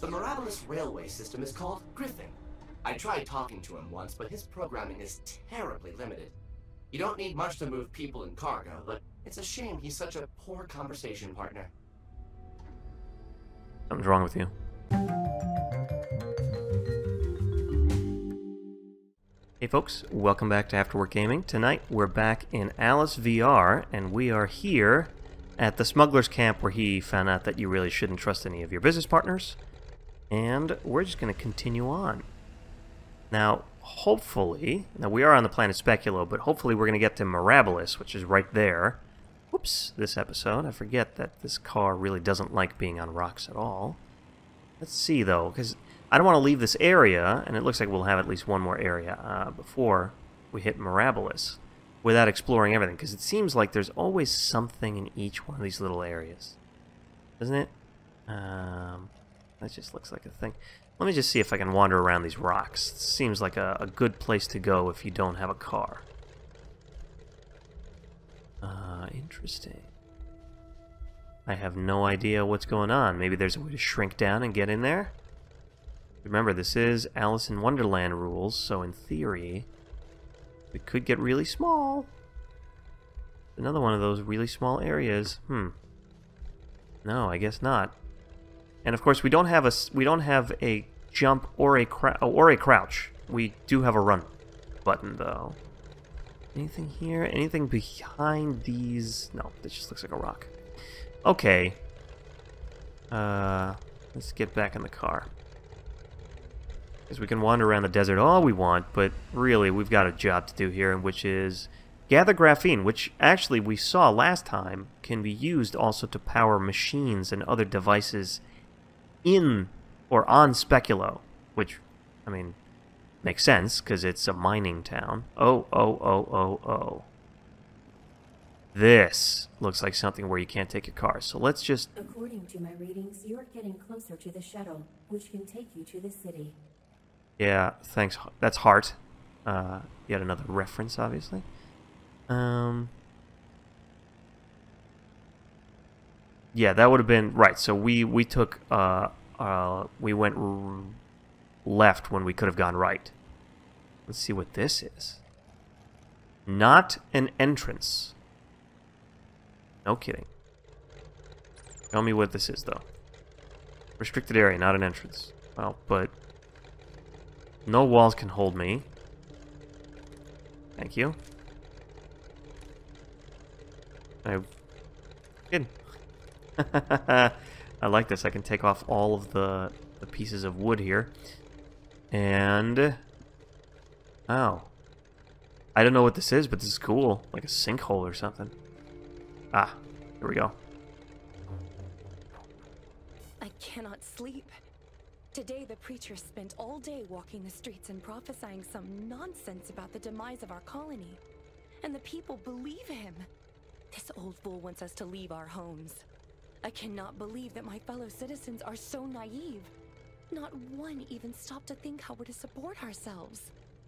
The Mirabilis railway system is called Gryphon. I tried talking to him once, but his programming is terribly limited. You don't need much to move people and cargo, but it's a shame he's such a poor conversation partner. Something's wrong with you. Hey folks, welcome back to Afterwork Gaming. Tonight we're back in Alice VR, and we are here at the smuggler's camp where he found out that you really shouldn't trust any of your business partners. And we're just going to continue on. Now, hopefully, we are on the planet Speculo, but hopefully we're going to get to Maribilis, which is right there. Whoops, this episode. I forget that this car really doesn't like being on rocks at all. Let's see, though, because I don't want to leave this area, and it looks like we'll have at least one more area before we hit Maribilis, without exploring everything, because it seems like there's always something in each one of these little areas. Doesn't it? That just looks like a thing. Let me just see if I can wander around these rocks. It seems like a good place to go if you don't have a car. Interesting. I have no idea what's going on. Maybe there's a way to shrink down and get in there? Remember, this is Alice in Wonderland rules, so in theory, it could get really small. Another one of those really small areas. No, I guess not. And of course, we don't have a jump or a crouch. We do have a run button, though. Anything here? Anything behind these? No, this just looks like a rock. Okay. Let's get back in the car. Because we can wander around the desert all we want, but really, we've got a job to do here, which is gather graphene, which actually we saw last time can be used also to power machines and other devices in or on Speculo, which, I mean, makes sense, because it's a mining town. Oh. This looks like something where you can't take your car, so let's just... According to my readings, you're getting closer to the shuttle, which can take you to the city. Yeah, thanks. That's Heart. Yet another reference, obviously. Yeah, that would have been... Right, so we took... we went left when we could have gone right. Let's see what this is. Not an entrance. No kidding. Tell me what this is, though. Restricted area, not an entrance. Well, but... no walls can hold me. Thank you. Good. I like this. I can take off all of the pieces of wood here. And... oh. I don't know what this is, but this is cool. Like a sinkhole or something. Ah, here we go. I cannot sleep. Today the preacher spent all day walking the streets and prophesying some nonsense about the demise of our colony. And the people believe him. This old fool wants us to leave our homes. I cannot believe that my fellow citizens are so naive. Not one even stopped to think how we're to support ourselves.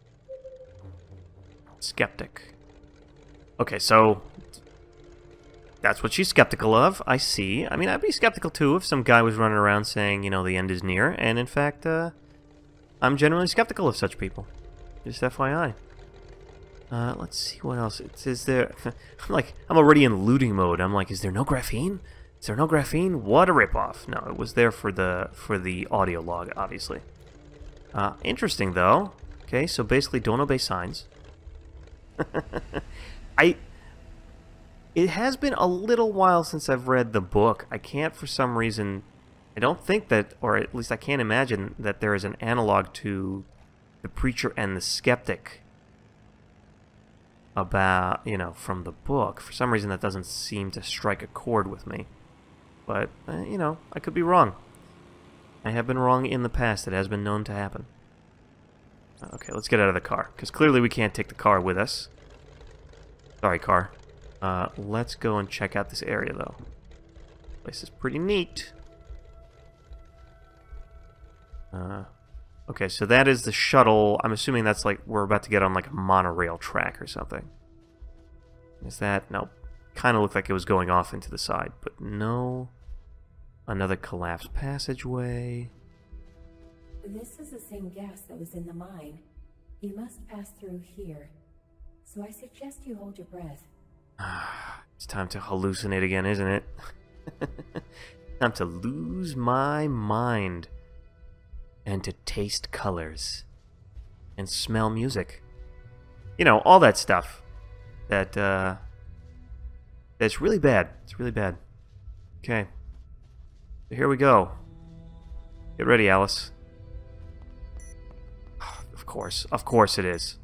Skeptic. Okay, so that's what she's skeptical of. I see. I mean, I'd be skeptical too if some guy was running around saying, you know, the end is near. And in fact, I'm generally skeptical of such people. Just FYI. Let's see what else. Is there... I'm already in looting mode. I'm like, is there no graphene? Is there no graphene? What a ripoff. No, it was there for the audio log, obviously. Interesting, though. Okay, so basically don't obey signs. It has been a little while since I've read the book. I can't, for some reason... I don't think that, or at least I can't imagine that there is an analog to the Preacher and the Skeptic about, you know, from the book. For some reason that doesn't seem to strike a chord with me. But, you know, I could be wrong. I have been wrong in the past. It has been known to happen. Okay, let's get out of the car, because clearly we can't take the car with us. Sorry, car. Let's go and check out this area, though. This place is pretty neat. Okay, so that is the shuttle. I'm assuming that's like we're about to get on like a monorail track or something. Is that? No. Kind of looked like it was going off into the side, but no. Another collapsed passageway. This is the same gas that was in the mine. You must pass through here. So I suggest you hold your breath. It's time to hallucinate again, isn't it? Time to lose my mind. And to taste colors. And smell music. You know, all that stuff. That's really bad. It's really bad. Okay. So here we go. Get ready, Alice. Of course it is.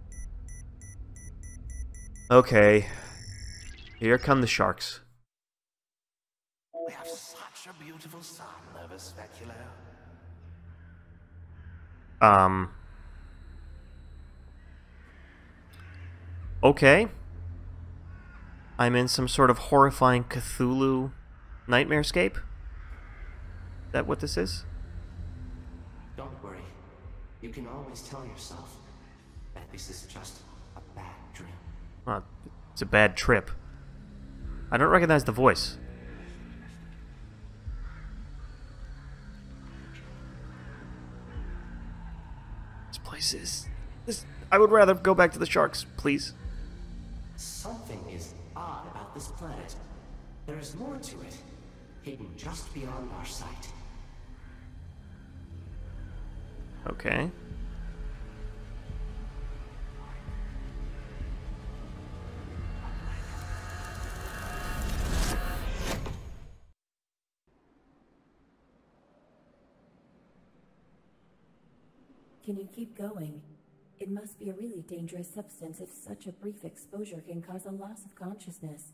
Okay. Here come the sharks. We have such a beautiful sun over Speculo. Okay. I'm in some sort of horrifying Cthulhu nightmarescape? Is that what this is? Don't worry. You can always tell yourself that this is just a bad dream. It's a bad trip. I don't recognize the voice. This place is... I would rather go back to the sharks, please. Something is odd about this planet. There is more to it, hidden just beyond our sight. Okay. Can you keep going? It must be a really dangerous substance if such a brief exposure can cause a loss of consciousness.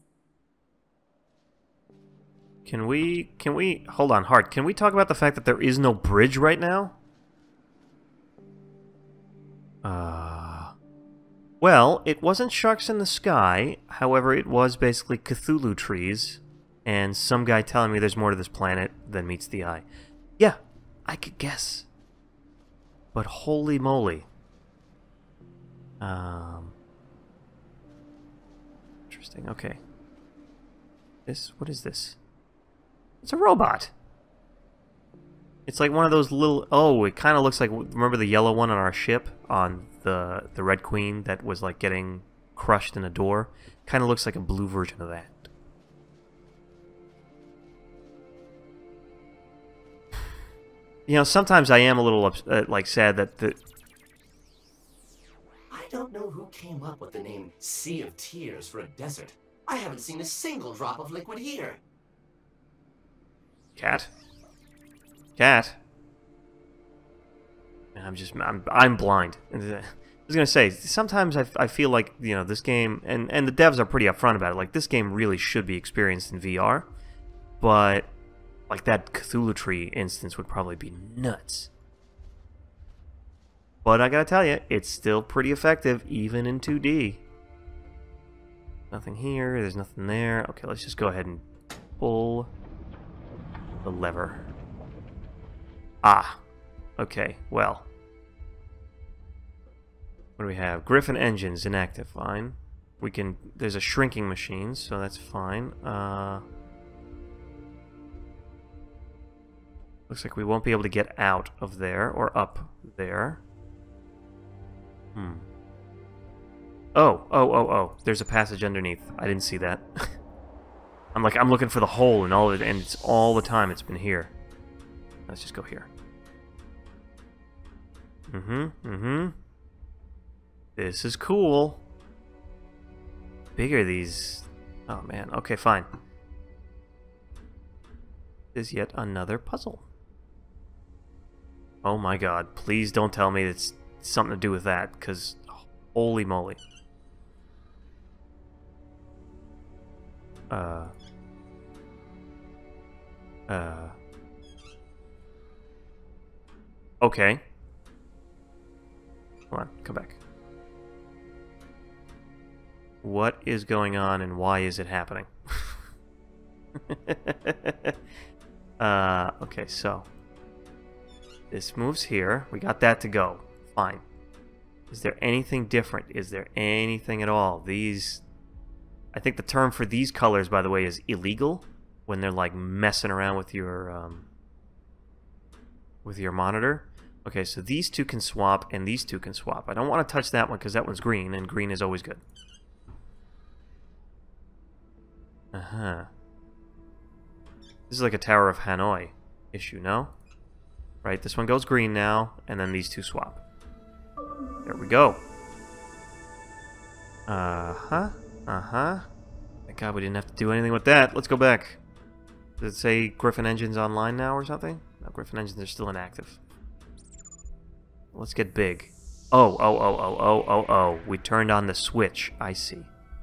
Can we, hold on, Hart, can we talk about the fact that there is no bridge right now? Well, it wasn't sharks in the sky, however, it was basically Cthulhu trees, and some guy telling me there's more to this planet than meets the eye. Yeah, I could guess. But holy moly. Interesting, okay. What is this? It's a robot! It's like one of those little... Oh, it kind of looks like... Remember the yellow one on our ship? On the Red Queen that was like getting crushed in a door? Kind of looks like a blue version of that. You know, sometimes I am a little like sad that the... I don't know who came up with the name Sea of Tears for a desert. I haven't seen a single drop of liquid here. Cat? Cat? I'm blind. I was gonna say, sometimes I feel like, you know, this game, and the devs are pretty upfront about it, like, this game really should be experienced in VR, but, like, that Cthulhu tree instance would probably be nuts. But I gotta tell you, it's still pretty effective, even in 2D. Nothing here, there's nothing there. Okay, let's just go ahead and pull the lever. Ah, okay, well. What do we have? Gryphon engines inactive, fine. We can, there's a shrinking machine, so that's fine. Looks like we won't be able to get out of there, or up there. Oh, there's a passage underneath. I didn't see that. I'm looking for the hole and all of it, and it's all the time it's been here. Let's just go here. This is cool. Bigger these... Oh man, okay, fine. Is yet another puzzle. Oh my god, please don't tell me it's something to do with that, because holy moly. Okay. Hold on, come back. What is going on and why is it happening? Okay, so this moves here. We got that to go. Fine. Is there anything different? Is there anything at all? These... I think the term for these colors, by the way, is illegal. When they're like messing around with your monitor. Okay, so these two can swap, and these two can swap. I don't want to touch that one because that one's green, and green is always good. Uh-huh. This is like a Tower of Hanoi issue, no? Right, this one goes green now, and then these two swap. There we go. Uh-huh. Uh-huh. Thank God we didn't have to do anything with that. Let's go back. Does it say Gryphon Engine's online now or something? No, Gryphon Engines are still inactive. Let's get big. Oh. We turned on the switch. I see.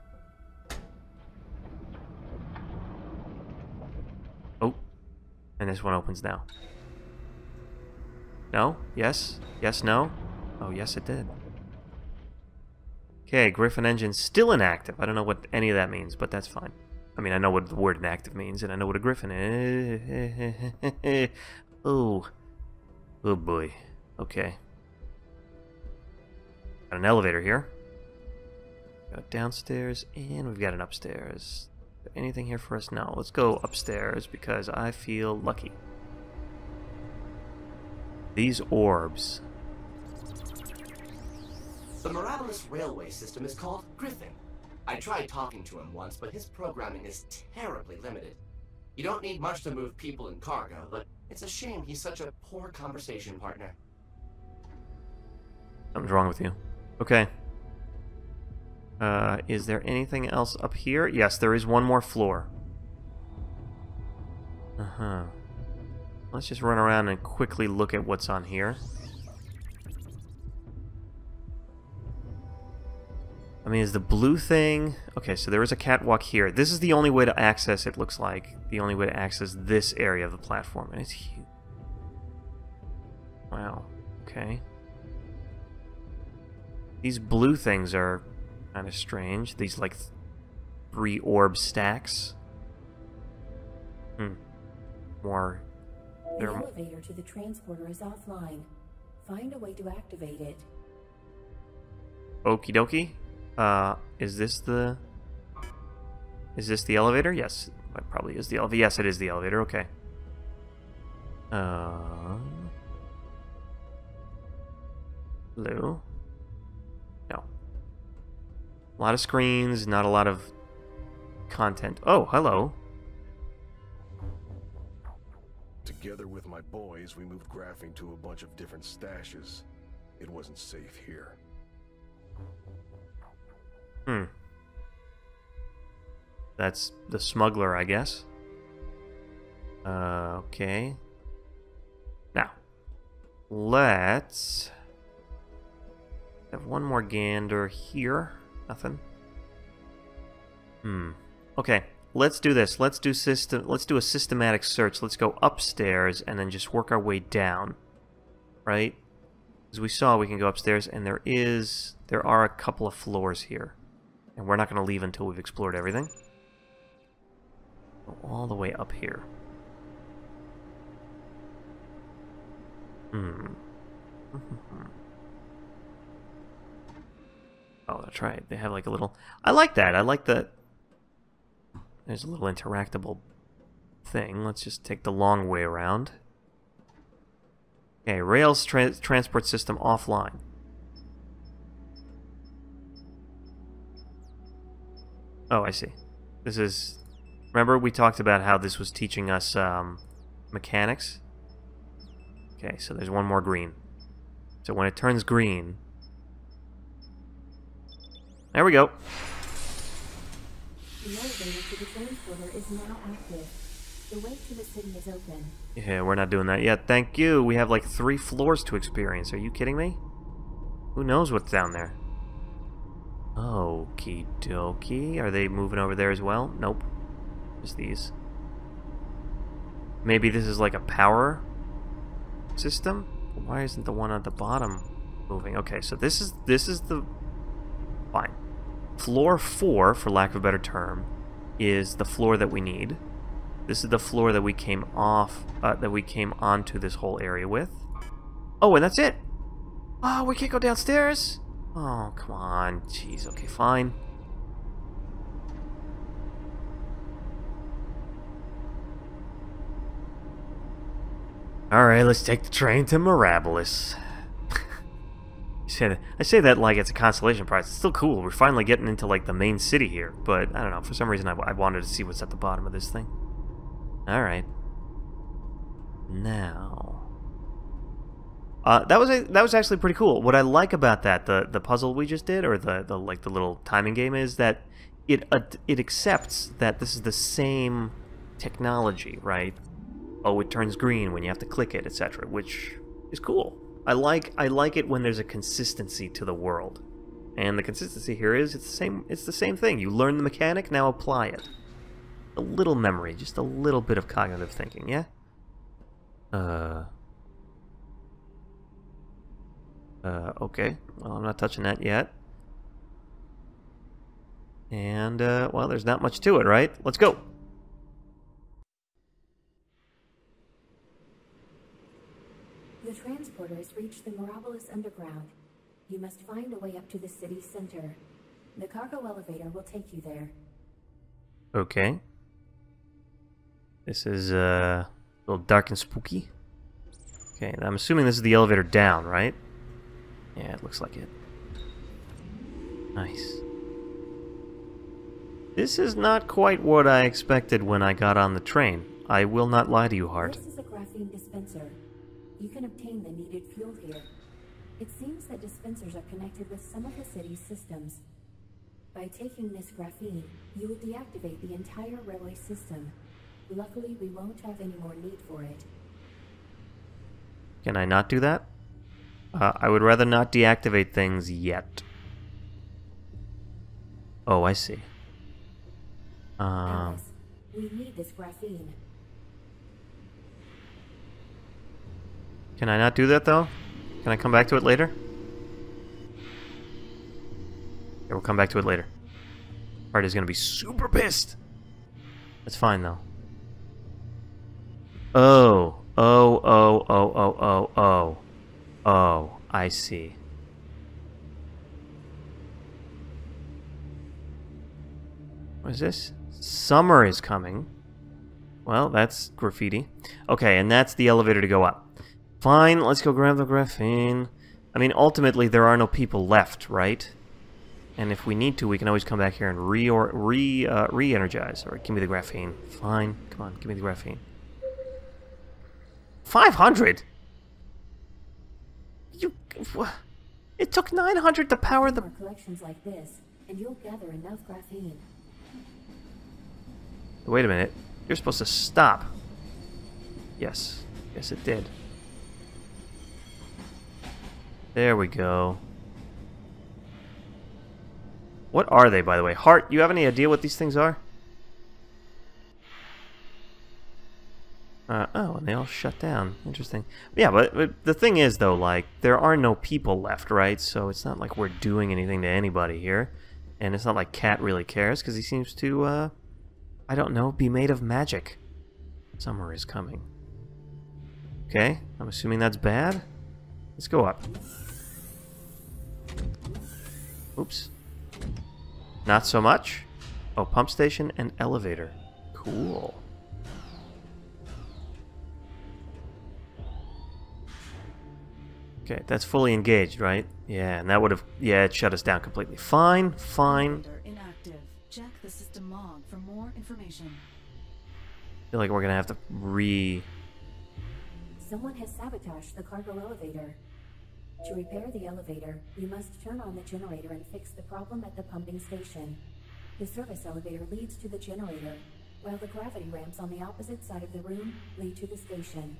Oh. And this one opens now. No? Yes? Yes, no? Oh, yes, it did. Okay, Gryphon Engine's still inactive. I don't know what any of that means, but that's fine. I mean, I know what the word inactive means, and I know what a Gryphon is. Oh. Oh, boy. Okay. Got an elevator here. Got a downstairs, and we've got an upstairs. Is there anything here for us? No. Let's go upstairs, because I feel lucky. These orbs. The Mirabilis railway system is called Gryphon. I tried talking to him once, but his programming is terribly limited. You don't need much to move people and cargo, but it's a shame he's such a poor conversation partner. Something's wrong with you. Okay. Is there anything else up here? Yes, there is one more floor. Uh-huh. Let's just run around and quickly look at what's on here. I mean, is the blue thing... Okay, so there is a catwalk here. This is the only way to access, it looks like. The only way to access this area of the platform. And it's huge. Wow. Okay. These blue things are kind of strange. These, like, 3 orb stacks. More... The elevator to the transporter is offline. Find a way to activate it. Okie dokie. Is this the elevator? Yes, it probably is the elevator. Yes, it is the elevator. Okay. Hello? No. A lot of screens, not a lot of content. Oh, hello. Together with my boys, we moved Graphene to a bunch of different stashes. It wasn't safe here. That's the smuggler, I guess. Okay. Now, let's have one more gander here. Nothing. Okay, let's do this. Let's do a systematic search. Let's go upstairs and then just work our way down. Right? As we saw, we can go upstairs, and there are a couple of floors here. And we're not going to leave until we've explored everything. Go all the way up here. Oh, that's right. They have like a little... I like that. I like that. There's a little interactable thing. Let's just take the long way around. Okay, rails transport system offline. Oh, I see. This is... Remember we talked about how this was teaching us mechanics? Okay, so there's one more green. So when it turns green... There we go. The elevator to the transporter is now active. The way to the city is open. Yeah, we're not doing that yet. Thank you. We have like 3 floors to experience. Are you kidding me? Who knows what's down there? Okie dokie. Are they moving over there as well? Nope. Just these. Maybe this is like a power system? Why isn't the one at the bottom moving? Okay, so this is the... Fine. Floor 4, for lack of a better term, is the floor that we need. This is the floor that we came onto this whole area with. Oh, and that's it! Oh, we can't go downstairs? Oh, come on. Jeez, okay, fine. Alright, let's take the train to Mirabilis. I say that like it's a consolation prize. It's still cool. We're finally getting into like the main city here. But I don't know. For some reason, I wanted to see what's at the bottom of this thing. Alright. Now... that was actually pretty cool. What I like about that, the puzzle we just did, or the little timing game, is that it accepts that this is the same technology, right? Oh, it turns green when you have to click it, etc., which is cool. I like it when there's a consistency to the world, and the consistency here is it's the same thing. You learn the mechanic, now apply it. A little memory, just a little bit of cognitive thinking, yeah. Okay. Well, I'm not touching that yet. And, well, there's not much to it, right? Let's go! The transporters reach the Mirabilis underground. You must find a way up to the city's center. The cargo elevator will take you there. Okay. This is, a little dark and spooky. Okay, and I'm assuming this is the elevator down, right? Yeah, it looks like it. Nice. This is not quite what I expected when I got on the train. I will not lie to you, Hart. This is a graphene dispenser. You can obtain the needed fuel here. It seems that dispensers are connected with some of the city's systems. By taking this graphene, you will deactivate the entire railway system. Luckily, we won't have any more need for it. Can I not do that? I would rather not deactivate things yet. Oh, I see. Alice, we need this graphene. Can I not do that, though? Can I come back to it later? Yeah, we'll come back to it later. Party's gonna be super pissed! That's fine, though. Oh, I see. What is this? Summer is coming. Well, that's graffiti. Okay, and that's the elevator to go up. Fine, let's go grab the graphene. I mean, ultimately, there are no people left, right? And if we need to, we can always come back here and re-energize. Or give me the graphene. Fine, come on, give me the graphene. 500? It took 900 to power the... More collections like this, and you'll gather enough graphene. Wait a minute. You're supposed to stop. Yes. Yes, it did. There we go. What are they, by the way? Hart, you have any idea what these things are? Oh, and they all shut down. Interesting. Yeah, but the thing is, though, like, there are no people left, right? So it's not like we're doing anything to anybody here. And it's not like Cat really cares, because he seems to, I don't know, be made of magic. Summer is coming. Okay, I'm assuming that's bad. Let's go up. Oops. Not so much. Oh, pump station and elevator. Cool. Okay, that's fully engaged, right? Yeah, and that would have... Yeah, it shut us down completely. Fine, fine. Inactive. Check the system log for more information. I feel like we're gonna have to Someone has sabotaged the cargo elevator. To repair the elevator, you must turn on the generator and fix the problem at the pumping station. The service elevator leads to the generator, while the gravity ramps on the opposite side of the room lead to the station.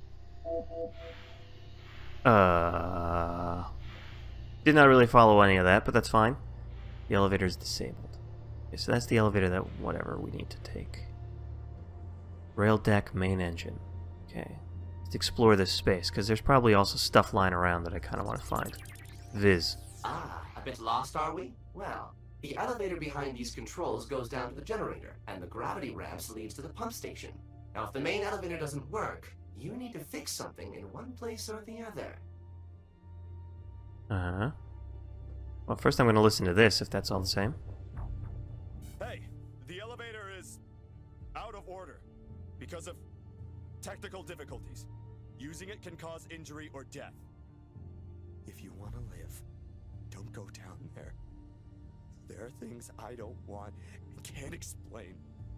Did not really follow any of that, but that's fine. The elevator is disabled. Okay, so that's the elevator that whatever we need to take. Rail deck, main engine. Okay. Let's explore this space, because there's probably also stuff lying around that I kind of want to find. Viz. Ah, a bit lost, are we? Well, the elevator behind these controls goes down to the generator, and the gravity ramps leads to the pump station. Now, if the main elevator doesn't work, you need to fix something in one place or the other. Uh-huh. Well, first I'm going to listen to this, if that's all the same. Hey, the elevator is out of order because of technical difficulties. Using it can cause injury or death. If you want to live, don't go down there. There are things I don't want and can't explain.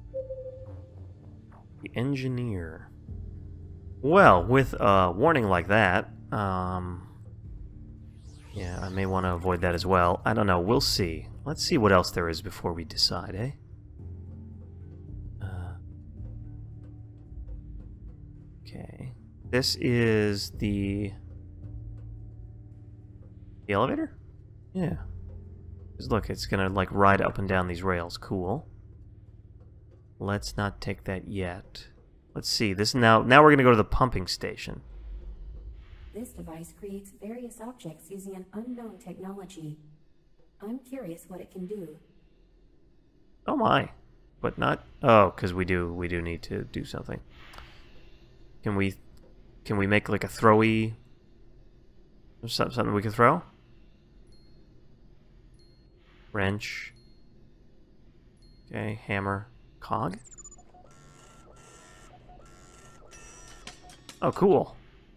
The engineer. Well, with a warning like that, yeah, I may want to avoid that as well. I don't know, we'll see. Let's see what else there is before we decide, eh? Okay. This is the elevator? Yeah. Just look, it's gonna like ride up and down these rails. Cool. Let's not take that yet. Let's see. This now we're gonna go to the pumping station. This device creates various objects using an unknown technology. I'm curious what it can do. Oh my. But not because we do need to do something. Can we make like a throwy something we can throw? Wrench. Okay, hammer. Cog? Oh, cool.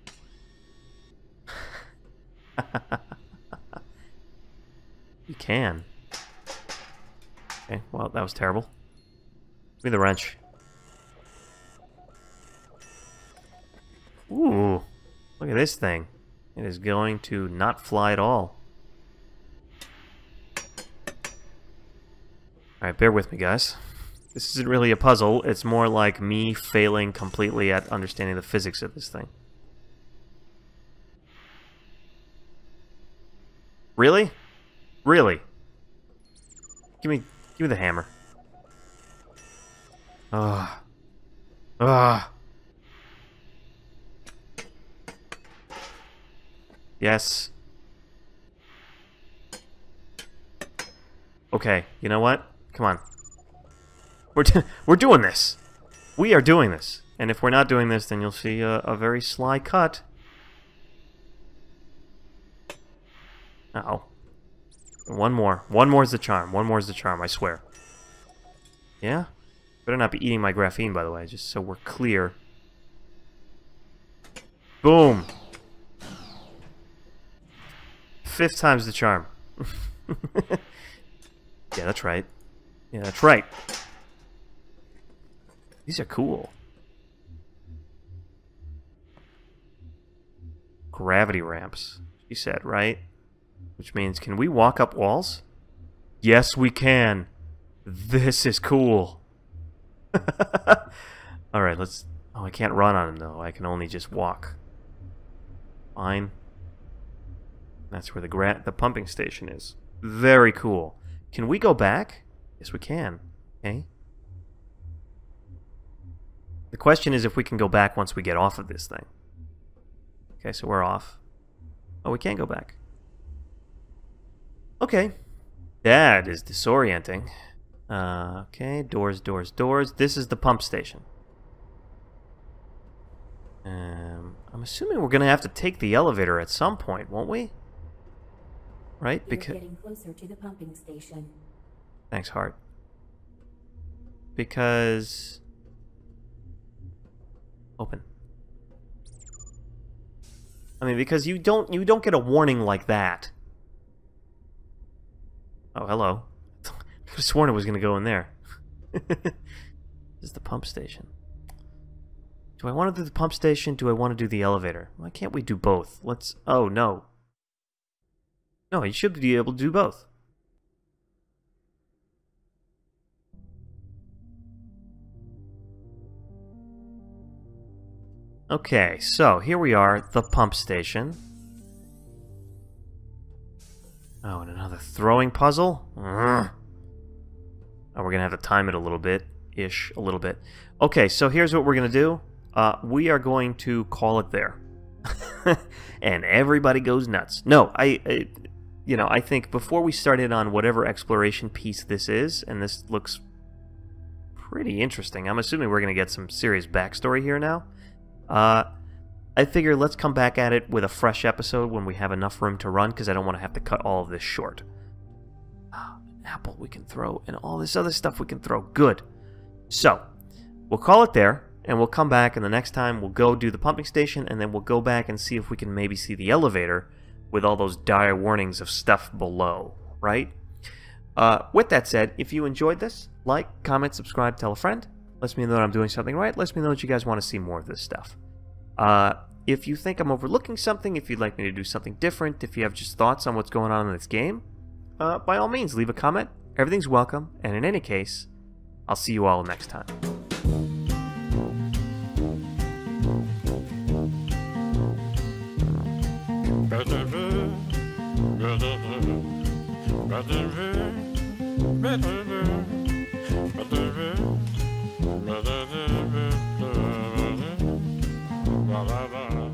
You can. Okay, well, that was terrible. Give me the wrench. Ooh, look at this thing. It is going to not fly at all. Alright, bear with me, guys. This isn't really a puzzle. It's more like me failing completely at understanding the physics of this thing. Really? Really? Give me the hammer. Ugh. Ugh. Yes. Okay, you know what? Come on. We're doing this. We are doing this. And if we're not doing this, then you'll see a very sly cut. Uh-oh. One more. One more is the charm. One more is the charm, I swear. Yeah? Better not be eating my graphene, by the way, just so we're clear. Boom! 5th time's the charm. Yeah, that's right. Yeah, that's right. These are cool. Gravity ramps, she said, right? Which means, can we walk up walls? Yes, we can. This is cool. Alright, let's... Oh, I can't run on him, though. I can only just walk. Fine. That's where the pumping station is. Very cool. Can we go back? Yes, we can. Okay. The question is if we can go back once we get off of this thing. Okay, so we're off. Oh, we can't go back. Okay. That is disorienting. Okay, doors, doors, doors. This is the pump station. I'm assuming we're going to have to take the elevator at some point, won't we? Right? You're getting closer to the pumping station. Thanks, Hart. Because... Open. I mean, because you don't get a warning like that. Oh, hello. I could have sworn it was going to go in there. This is the pump station. Do I want to do the pump station? Do I want to do the elevator? Why can't we do both? Let's... Oh, no. No, you should be able to do both. Okay, so here we are, the pump station. Oh, and another throwing puzzle? Oh, we're going to have to time it a little bit. A little bit. Okay, so here's what we're going to do. We are going to call it there. And everybody goes nuts. No, you know, I think before we started on whatever exploration piece this is, and this looks pretty interesting. I'm assuming we're going to get some serious backstory here now. I figure let's come back at it with a fresh episode when we have enough room to run, because I don't want to have to cut all of this short. An apple we can throw, and all this other stuff we can throw. Good. So, we'll call it there. and we'll come back, and the next time we'll go do the pumping station, and then we'll go back and see if we can maybe see the elevator with all those dire warnings of stuff below, right? With that said, if you enjoyed this, like, comment, subscribe, tell a friend. Lets me know that I'm doing something right. Lets me know that you guys want to see more of this stuff. If you think I'm overlooking something, if you'd like me to do something different, if you have just thoughts on what's going on in this game, by all means, leave a comment. Everything's welcome, and in any case, I'll see you all next time. Blah, blah, blah.